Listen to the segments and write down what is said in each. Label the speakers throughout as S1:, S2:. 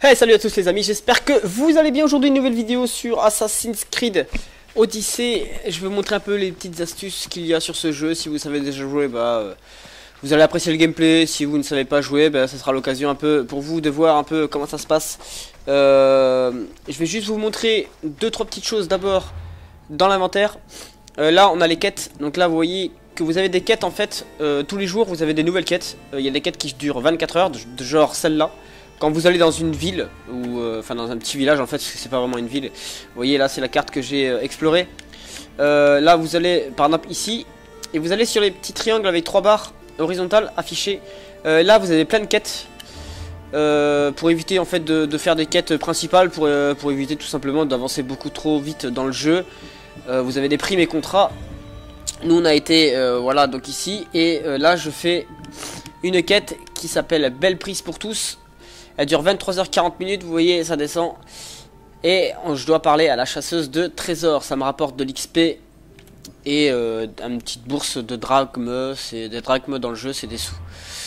S1: Hey, salut à tous les amis, j'espère que vous allez bien. Aujourd'hui une nouvelle vidéo sur Assassin's Creed Odyssey. Je vais vous montrer un peu les petites astuces qu'il y a sur ce jeu. Si vous savez déjà jouer, vous allez apprécier le gameplay. Si vous ne savez pas jouer, ça sera l'occasion un peu pour vous de voir un peu comment ça se passe. Je vais juste vous montrer 2-3 petites choses. D'abord dans l'inventaire, là on a les quêtes. Donc là vous voyez que vous avez des quêtes en fait, tous les jours vous avez des nouvelles quêtes. Il y a des quêtes qui durent 24 heures, de genre celle-là. Quand vous allez dans une ville, ou enfin dans un petit village en fait, parce que c'est pas vraiment une ville. Vous voyez là c'est la carte que j'ai explorée. Là vous allez par exemple ici, et vous allez sur les petits triangles avec 3 barres horizontales affichées. Là vous avez plein de quêtes. Pour éviter en fait de faire des quêtes principales, pour éviter tout simplement d'avancer beaucoup trop vite dans le jeu. Vous avez des primes et contrats. Nous on a été voilà donc ici, et là je fais une quête qui s'appelle Belle prise pour tous. Elle dure 23h40, vous voyez ça descend. Et je dois parler à la chasseuse de trésors. Ça me rapporte de l'XP et une petite bourse de drachmes. C'est des drachmes dans le jeu, c'est des sous.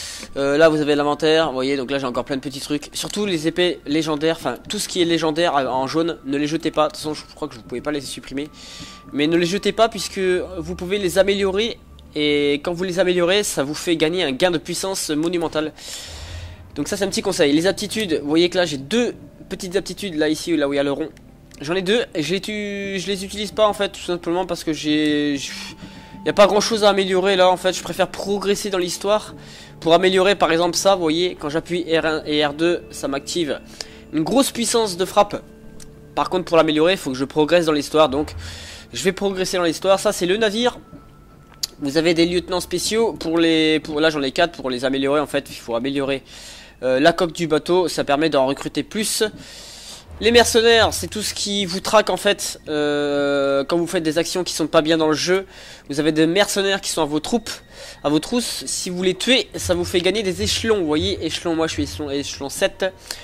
S1: Là vous avez l'inventaire, vous voyez, donc là j'ai encore plein de petits trucs. Surtout les épées légendaires, enfin tout ce qui est légendaire en jaune, ne les jetez pas. De toute façon je crois que vous pouvez pas les supprimer. Mais ne les jetez pas puisque vous pouvez les améliorer. Et quand vous les améliorez, ça vous fait gagner un gain de puissance monumental. Donc ça c'est un petit conseil. Les aptitudes, vous voyez que là j'ai 2 petites aptitudes là ici, là où il y a le rond. J'en ai 2 et je les utilise pas en fait, tout simplement parce que il n'y a pas grand chose à améliorer là en fait. Je préfère progresser dans l'histoire. Pour améliorer par exemple ça, vous voyez, quand j'appuie R1 et R2, ça m'active une grosse puissance de frappe. Par contre pour l'améliorer, il faut que je progresse dans l'histoire. Donc je vais progresser dans l'histoire. Ça c'est le navire. Vous avez des lieutenants spéciaux là j'en ai 4 pour les améliorer en fait. Il faut améliorer la coque du bateau, ça permet d'en recruter plus. Les mercenaires, c'est tout ce qui vous traque en fait quand vous faites des actions qui sont pas bien dans le jeu. Vous avez des mercenaires qui sont à vos troupes, à vos trousses. Si vous les tuez, ça vous fait gagner des échelons. Vous voyez, échelon, moi je suis échelon 7.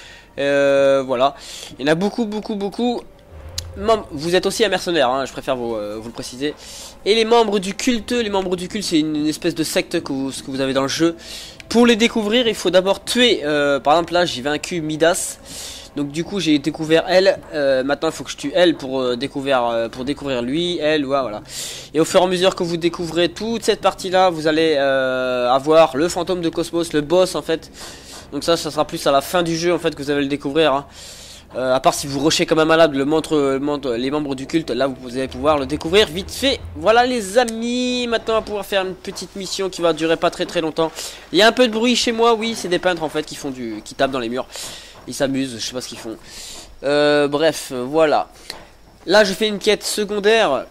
S1: Voilà, il y en a beaucoup. Vous êtes aussi un mercenaire, hein, je préfère vous le préciser. Et les membres du culte, c'est une espèce de secte que vous avez dans le jeu. Pour les découvrir, il faut d'abord tuer, par exemple là j'ai vaincu Midas. Donc du coup j'ai découvert elle, maintenant il faut que je tue elle pour découvrir lui, elle, voilà. Et au fur et à mesure que vous découvrez toute cette partie là, vous allez avoir le fantôme de Cosmos, le boss en fait. Donc ça sera plus à la fin du jeu en fait que vous allez le découvrir, hein. À part si vous rushez comme un malade les membres du culte, là vous allez pouvoir le découvrir vite fait. Voilà les amis, maintenant on va pouvoir faire une petite mission qui va durer pas très longtemps. Il y a un peu de bruit chez moi, oui c'est des peintres en fait qui tapent dans les murs. Ils s'amusent, je sais pas ce qu'ils font. Bref, voilà. Là je fais une quête secondaire.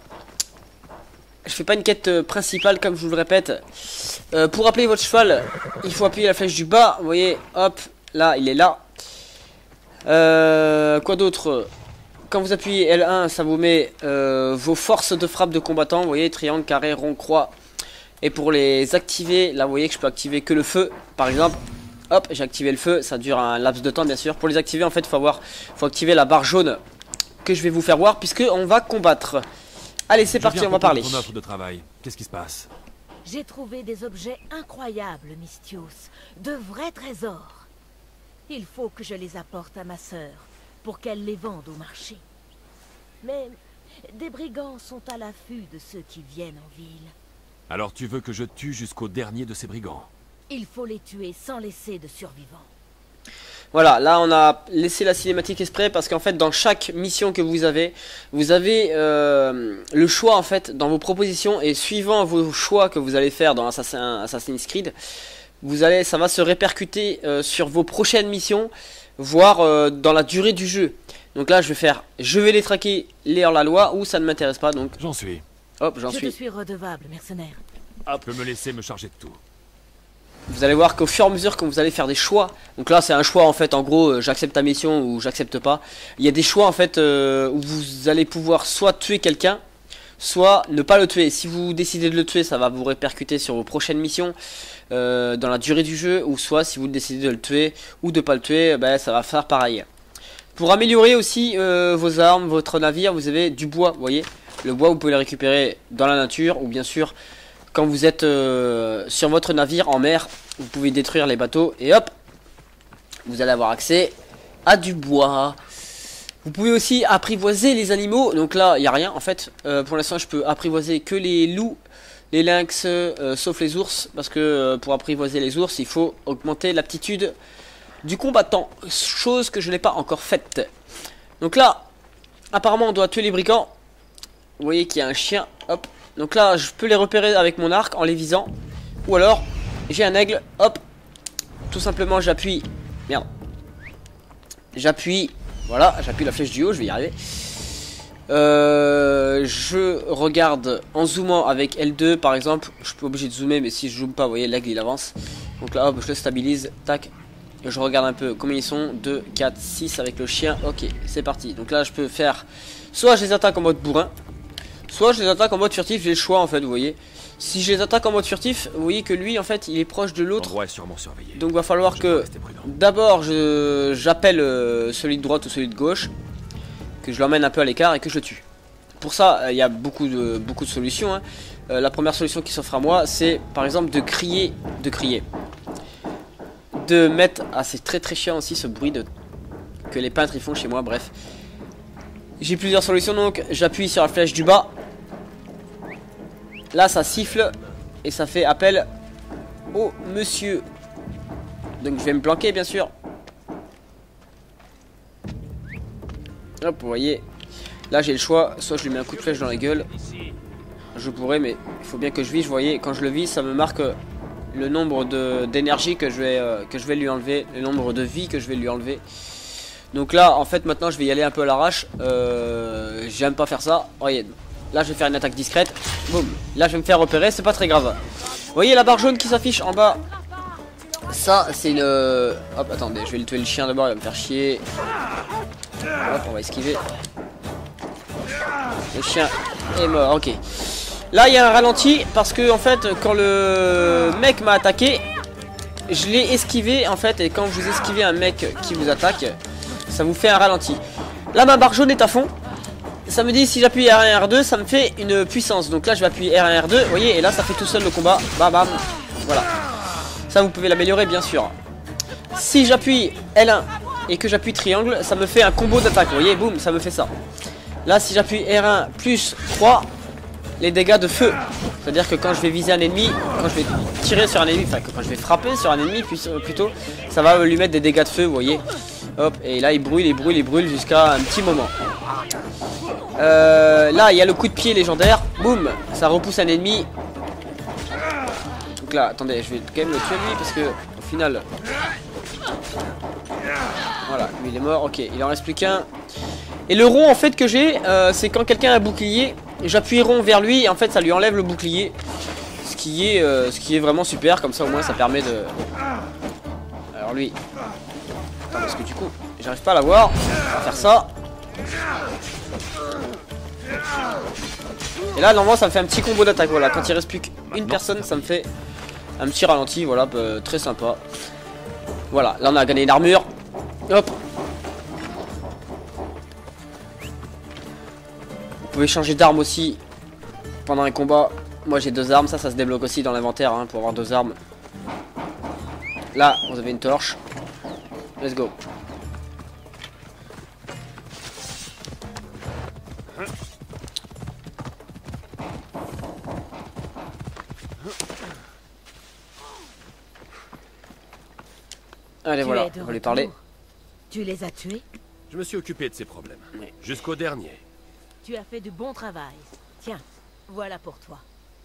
S1: Je fais pas une quête principale comme je vous le répète. Pour appeler votre cheval, il faut appuyer la flèche du bas. Vous voyez, hop, là il est là. Quoi d'autre? Quand vous appuyez L1, ça vous met vos forces de frappe de combattants. Vous voyez, triangle, carré, rond, croix. Et pour les activer, là vous voyez que je peux activer que le feu. Par exemple, hop, j'ai activé le feu. Ça dure un laps de temps bien sûr. Pour les activer en fait, faut activer la barre jaune que je vais vous faire voir, puisque on va combattre. Allez c'est parti, on va parler.
S2: Ton offre de travail. Qu'est-ce qui se passe?
S3: J'ai trouvé des objets incroyables, Mystios. De vrais trésors. Il faut que je les apporte à ma sœur, pour qu'elle les vende au marché. Mais des brigands sont à l'affût de ceux qui viennent en ville.
S2: Alors tu veux que je tue jusqu'au dernier de ces brigands?
S3: Il faut les tuer sans laisser de survivants.
S1: Voilà, là on a laissé la cinématique exprès parce qu'en fait dans chaque mission que vous avez le choix en fait dans vos propositions, et suivant vos choix que vous allez faire dans Assassin's Creed, ça va se répercuter sur vos prochaines missions, voire dans la durée du jeu. Donc là je vais les traquer, les hors-la-loi, ou ça ne m'intéresse pas, donc
S2: j'en suis.
S1: Hop, j'en
S3: suis.
S1: suis.
S3: Je te suis redevable, mercenaire.
S2: Hop, tu peux me laisser me charger de tout.
S1: Vous allez voir qu'au fur et à mesure que vous allez faire des choix, donc là c'est un choix en fait, en gros j'accepte ta mission ou j'accepte pas. Il y a des choix en fait où vous allez pouvoir soit tuer quelqu'un, soit ne pas le tuer. Si vous décidez de le tuer, ça va vous répercuter sur vos prochaines missions dans la durée du jeu, ou soit si vous décidez de le tuer ou de pas le tuer, ça va faire pareil. Pour améliorer aussi vos armes, votre navire, vous avez du bois, vous voyez. Le bois vous pouvez le récupérer dans la nature, ou bien sûr quand vous êtes sur votre navire en mer, vous pouvez détruire les bateaux et hop, vous allez avoir accès à du bois. Vous pouvez aussi apprivoiser les animaux. Donc là, il n'y a rien en fait. Pour l'instant, je peux apprivoiser que les loups, les lynx, sauf les ours. Parce que pour apprivoiser les ours, il faut augmenter l'aptitude du combattant. Chose que je n'ai pas encore faite. Donc là, apparemment, on doit tuer les brigands. Vous voyez qu'il y a un chien. Hop. Donc là, je peux les repérer avec mon arc en les visant. Ou alors, j'ai un aigle. Hop. Tout simplement, j'appuie. Merde. J'appuie. Voilà, j'appuie la flèche du haut, je vais y arriver. Je regarde en zoomant avec L2 par exemple. Je suis pas obligé de zoomer, mais si je zoome pas, vous voyez, l'aigle il avance. Donc là, hop, je le stabilise. Tac. Et je regarde un peu combien ils sont. 2, 4, 6 avec le chien. Ok, c'est parti. Donc là, je peux faire. Soit je les attaque en mode bourrin, soit je les attaque en mode furtif. J'ai le choix en fait, vous voyez. Si je les attaque en mode furtif, vous voyez que lui en fait il est proche de l'autre. Donc va falloir que d'abord j'appelle celui de droite ou celui de gauche, que je l'emmène un peu à l'écart et que je le tue. Pour ça il y a beaucoup de solutions hein. La première solution qui s'offre à moi, c'est par exemple de crier, de mettre, ah c'est très chiant aussi ce bruit que les peintres ils font chez moi. Bref, j'ai plusieurs solutions. Donc j'appuie sur la flèche du bas. Là ça siffle et ça fait appel au monsieur. Donc je vais me planquer bien sûr. Hop, vous voyez. Là j'ai le choix, soit je lui mets un coup de flèche dans la gueule. Je pourrais, mais il faut bien que je vise. Vous voyez, quand je le vise ça me marque le nombre d'énergie que je vais lui enlever, le nombre de vie que je vais lui enlever. Donc là en fait maintenant je vais y aller un peu à l'arrache. J'aime pas faire ça. Voyez. Là je vais faire une attaque discrète. Boum. Là je vais me faire repérer, c'est pas très grave. Vous voyez la barre jaune qui s'affiche en bas. Ça c'est une... Hop attendez, je vais le tuer le chien d'abord, il va me faire chier. Hop on va esquiver. Le chien est mort, ok. Là il y a un ralenti parce que en fait quand le mec m'a attaqué, je l'ai esquivé en fait. Et quand vous esquivez un mec qui vous attaque, ça vous fait un ralenti. Là ma barre jaune est à fond. Ça me dit si j'appuie R1 R2 ça me fait une puissance. Donc là je vais appuyer R1 R2, vous voyez, et là ça fait tout seul le combat. Bam bam. Voilà. Ça vous pouvez l'améliorer bien sûr. Si j'appuie L1 et que j'appuie triangle, ça me fait un combo d'attaque. Vous voyez, boum, ça me fait ça. Là si j'appuie R1 plus 3, les dégâts de feu. C'est-à-dire que quand je vais viser un ennemi, quand je vais tirer sur un ennemi, enfin quand je vais frapper sur un ennemi plutôt, ça va lui mettre des dégâts de feu, vous voyez. Hop, et là il brûle jusqu'à un petit moment. Là il y a le coup de pied légendaire. Boum, ça repousse un ennemi. Donc là, attendez, je vais quand même le tuer lui parce que au final, voilà, lui il est mort. Ok, il en reste plus qu'un. Et le rond en fait que j'ai, c'est quand quelqu'un a un bouclier, j'appuie rond vers lui et en fait ça lui enlève le bouclier. Ce qui est vraiment super, comme ça au moins ça permet de... Alors lui... Attends, parce que du coup, j'arrive pas à l'avoir. On va faire ça. Et là normalement ça me fait un petit combo d'attaque. Voilà, quand il reste plus qu'une personne, ça me fait un petit ralenti. Voilà, très sympa. Voilà, là on a gagné une armure. Hop. Vous pouvez changer d'arme aussi pendant un combat. Moi j'ai 2 armes, ça se débloque aussi dans l'inventaire hein, pour avoir 2 armes. Là vous avez une torche. Let's go. Allez voilà, on va lui parler.
S3: Tu les as tués?
S2: Je me suis occupé de ces problèmes.
S1: Oui.
S2: Jusqu'au dernier.
S3: Tu as fait du bon travail. Tiens, voilà pour toi.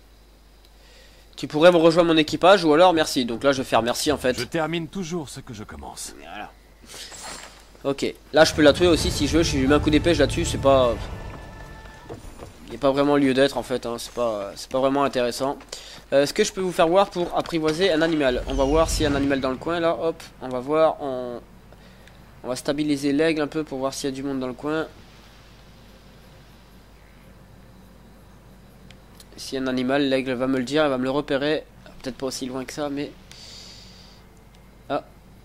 S1: Tu pourrais me rejoindre mon équipage ou alors merci. Donc là je vais faire merci en fait.
S2: Je termine toujours ce que je commence.
S1: Voilà. Ok, là je peux la tuer aussi si je veux. Je lui mets un coup d'épée, je la tue. C'est pas... Il n'y a pas vraiment lieu d'être en fait hein. C'est pas vraiment intéressant. Est-ce que je peux vous faire voir pour apprivoiser un animal? On va voir s'il y a un animal dans le coin là. Hop, on va voir. On va stabiliser l'aigle un peu pour voir s'il y a du monde dans le coin. S'il y a un animal, l'aigle va me le dire, elle va me le repérer. Peut-être pas aussi loin que ça, mais... Ah.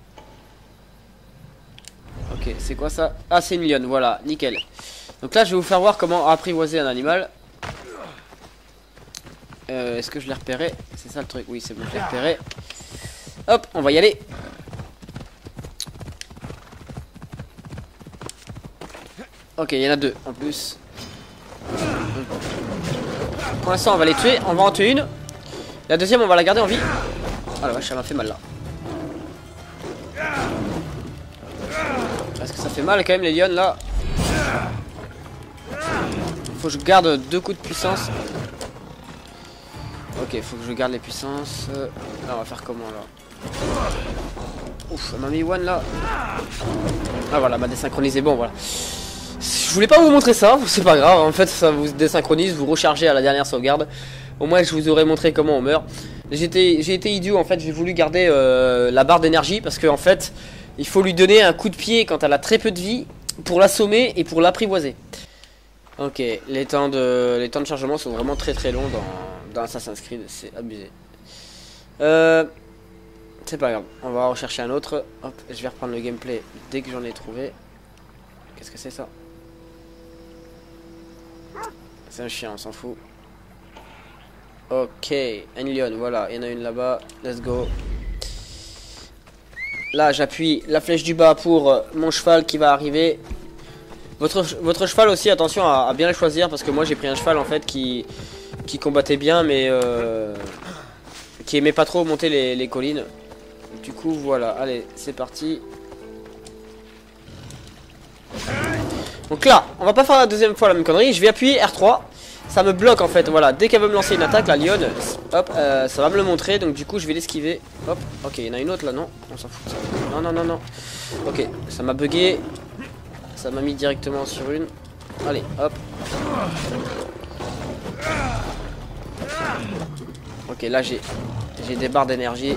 S1: Ok, c'est quoi ça? Ah, c'est une lionne, voilà, nickel. Donc là, je vais vous faire voir comment apprivoiser un animal. Est-ce que je l'ai repéré? C'est ça le truc, oui, c'est bon, je l'ai repéré. Hop, on va y aller. Ok, il y en a 2 en plus. Pour l'instant, on va les tuer. On va en tuer une. La deuxième, on va la garder en vie. Oh la vache, ça m'a fait mal là. Est-ce que ça fait mal quand même les lions là? Faut que je garde 2 coups de puissance. Ok, faut que je garde les puissances. Là, on va faire comment là? Ouf, elle m'a mis one là. Ah voilà, m'a désynchronisé. Bon, voilà. Je voulais pas vous montrer ça, c'est pas grave. En fait, ça vous désynchronise, vous rechargez à la dernière sauvegarde. Au moins, je vous aurais montré comment on meurt. J'ai été idiot en fait. J'ai voulu garder la barre d'énergie parce que en fait, il faut lui donner un coup de pied quand elle a très peu de vie pour l'assommer et pour l'apprivoiser. Ok, les temps de chargement sont vraiment très longs dans Assassin's Creed, c'est abusé. C'est pas grave, on va rechercher un autre. Hop, je vais reprendre le gameplay dès que j'en ai trouvé. Qu'est-ce que c'est ça? C'est un chien, on s'en fout. Ok, un lion, voilà, il y en a une là-bas. Let's go. Là, j'appuie la flèche du bas pour mon cheval qui va arriver. Votre cheval aussi, attention à bien le choisir parce que moi j'ai pris un cheval en fait qui combattait bien mais qui aimait pas trop monter les collines. Du coup voilà, allez c'est parti. Donc là, on va pas faire la deuxième fois la même connerie, je vais appuyer R3. Ça me bloque en fait, voilà, dès qu'elle veut me lancer une attaque, la lionne, hop, ça va me le montrer, donc du coup je vais l'esquiver. Hop, ok, il y en a une autre là, non? On s'en fout. Non. Ok, ça m'a bugué. Ça m'a mis directement sur une. Allez, hop. Ok, là j'ai des barres d'énergie.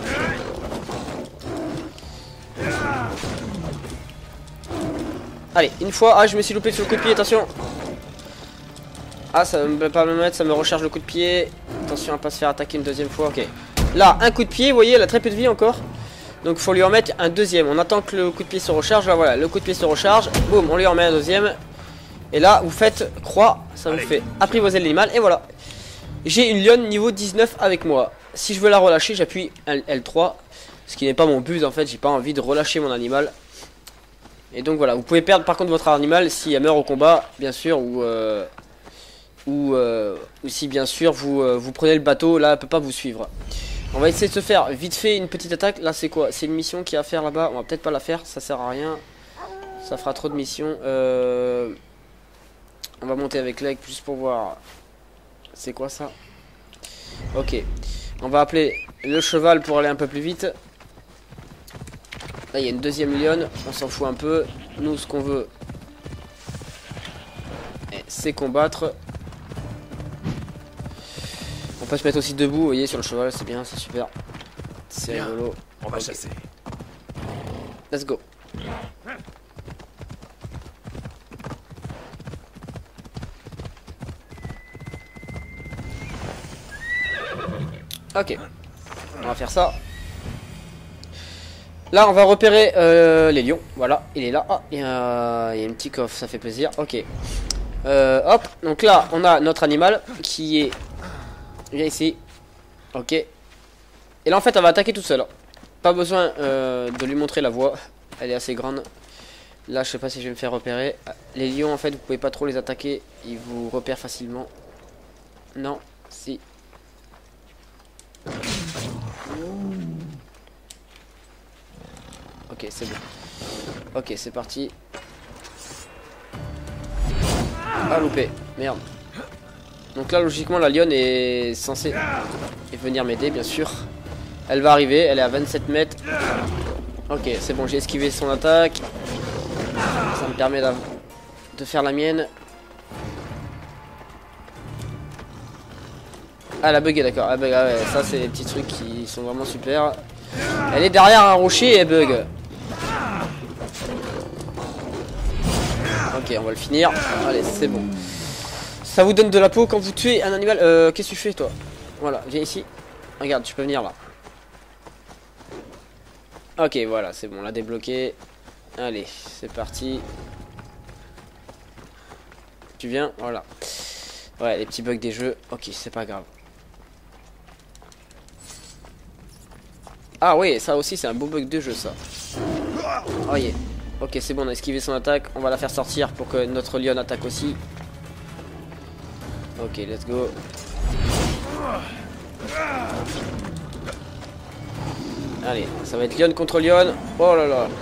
S1: Allez, une fois. Ah, je me suis loupé sur le coup de pied, attention. Ah, ça va pas me mettre, ça me recharge le coup de pied. Attention à pas se faire attaquer une deuxième fois. Ok. Là, un coup de pied, vous voyez, elle a très peu de vie encore. Donc il faut lui en mettre un deuxième. On attend que le coup de pied se recharge. Là voilà, le coup de pied se recharge. Boum, on lui en met un deuxième. Et là, vous faites croix. Ça vous fait apprivoiser l'animal. Et voilà. J'ai une lionne niveau 19 avec moi. Si je veux la relâcher, j'appuie L3. Ce qui n'est pas mon but en fait. J'ai pas envie de relâcher mon animal. Et donc voilà. Vous pouvez perdre par contre votre animal si elle meurt au combat, bien sûr. Ou si bien sûr vous prenez le bateau. Là, elle peut pas vous suivre. On va essayer de se faire vite fait une petite attaque. Là c'est quoi? C'est une mission qu'il y a à faire là-bas. On va peut-être pas la faire, ça sert à rien. Ça fera trop de missions. On va monter avec l'aigle juste pour voir. C'est quoi ça? Ok. On va appeler le cheval pour aller un peu plus vite. Là il y a une deuxième lionne. On s'en fout un peu. Nous ce qu'on veut c'est combattre. On peut se mettre aussi debout, vous voyez, sur le cheval, c'est bien, c'est super. C'est rigolo.
S2: On va chasser.
S1: Let's go. Ok. On va faire ça. Là, on va repérer les lions. Voilà, il est là. Ah, il y a un petit coffre, ça fait plaisir. Ok. Hop, donc là, on a notre animal qui est... Viens ici. Ok. Et là en fait elle va attaquer toute seule. Pas besoin de lui montrer la voie. Elle est assez grande. Là je sais pas si je vais me faire repérer. Les lions en fait vous pouvez pas trop les attaquer. Ils vous repèrent facilement. Non. Si. Ok c'est bon. Ok c'est parti. Ah loupé. Merde. Donc là logiquement la lionne est censée venir m'aider bien sûr. Elle va arriver, elle est à 27 mètres. Ok c'est bon, j'ai esquivé son attaque. Ça me permet de faire la mienne. Ah elle a bugué d'accord, ah, ouais, ça c'est des petits trucs qui sont vraiment super. Elle est derrière un rocher et elle bug. Ok on va le finir. Allez c'est bon. Ça vous donne de la peau quand vous tuez un animal. Qu'est-ce que tu fais toi? Voilà, viens ici. Regarde, tu peux venir là. Ok, voilà, c'est bon, on l'a débloqué. Allez, c'est parti. Tu viens, voilà. Ouais, les petits bugs des jeux. Ok, c'est pas grave. Ah oui, ça aussi c'est un beau bug de jeu ça. Oh yeah. Ok, c'est bon, on a esquivé son attaque. On va la faire sortir pour que notre lion attaque aussi. Ok, let's go. Allez, ça va être lion contre lion. Oh là là.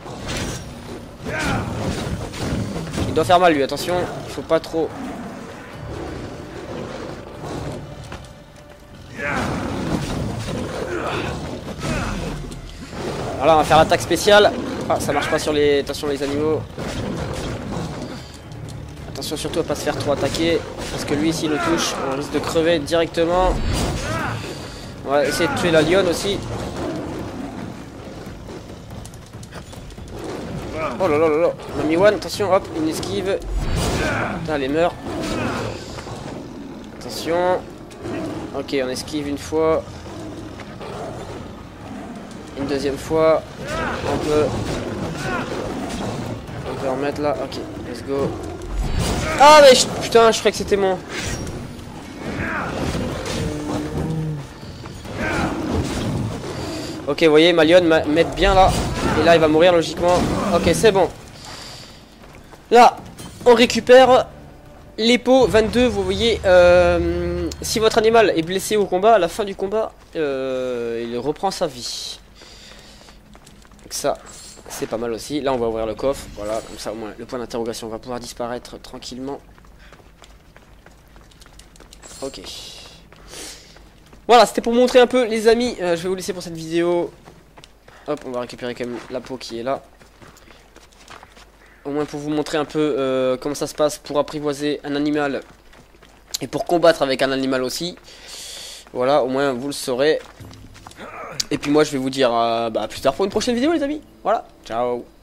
S1: Il doit faire mal lui, attention. Il faut pas trop. Alors là, on va faire l'attaque spéciale. Ah, ça marche pas sur les... Attention les animaux. Attention surtout à pas se faire trop attaquer. Parce que lui, s'il nous touche, on risque de crever directement. On va essayer de tuer la lionne aussi. Oh là là là là. On a mis one, attention, hop, une esquive. Putain, elle meurt. Attention. Ok, on esquive une fois. Une deuxième fois. On peut remettre là. Ok, let's go. Ah mais putain, je croyais que c'était mon... Ok, vous voyez, ma lionne m'aide bien là. Et là, il va mourir logiquement. Ok, c'est bon. Là, on récupère les pots 22. Vous voyez, si votre animal est blessé au combat, à la fin du combat, il reprend sa vie. Donc ça, c'est pas mal aussi. Là, on va ouvrir le coffre. Voilà, comme ça, au moins, le point d'interrogation va pouvoir disparaître tranquillement. Ok. Voilà, c'était pour montrer un peu, les amis. Je vais vous laisser pour cette vidéo. Hop, on va récupérer quand même la peau qui est là. Au moins pour vous montrer un peu comment ça se passe pour apprivoiser un animal. Et pour combattre avec un animal aussi. Voilà, au moins vous le saurez. Et puis moi je vais vous dire à plus tard pour une prochaine vidéo les amis. Voilà, ciao.